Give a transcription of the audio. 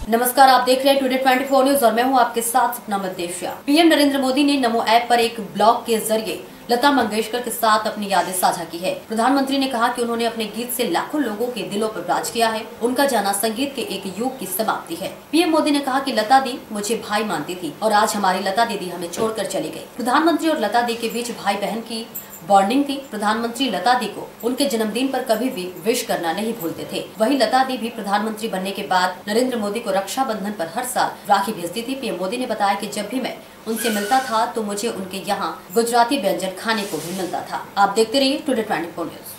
नमस्कार, आप देख रहे हैं टुडे 24 न्यूज और मैं हूं आपके साथ सपना मदेशिया। पीएम नरेंद्र मोदी ने नमो ऐप पर एक ब्लॉग के जरिए लता मंगेशकर के साथ अपनी यादें साझा की है। प्रधानमंत्री ने कहा कि उन्होंने अपने गीत से लाखों लोगों के दिलों पर राज किया है। उनका जाना संगीत के एक युग की समाप्ति है। पीएम मोदी ने कहा कि लता दी मुझे भाई मानती थी और आज हमारी लता दीदी हमें छोड़कर चली गई। प्रधानमंत्री और लता दी के बीच भाई बहन की बॉन्डिंग थी। प्रधानमंत्री लता दी को उनके जन्मदिन पर कभी भी विश करना नहीं भूलते थे। वहीं लता दी भी प्रधानमंत्री बनने के बाद नरेंद्र मोदी को रक्षाबंधन पर हर साल राखी भेजती थी। पीएम मोदी ने बताया कि जब भी मैं उनसे मिलता था तो मुझे उनके यहाँ गुजराती व्यंजन खाने को भी मिलता था। आप देखते रहिए टुडे 24 न्यूज।